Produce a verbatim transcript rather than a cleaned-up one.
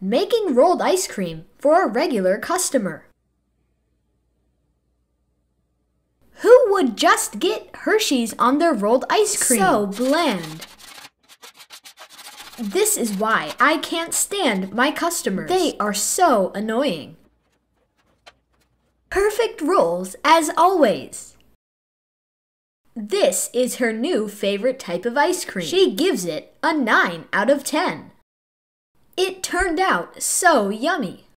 Making rolled ice cream for a regular customer. Who would just get Hershey's on their rolled ice cream? So bland. This is why I can't stand my customers. They are so annoying. Perfect rolls as always. This is her new favorite type of ice cream. She gives it a nine out of ten. It turned out so yummy.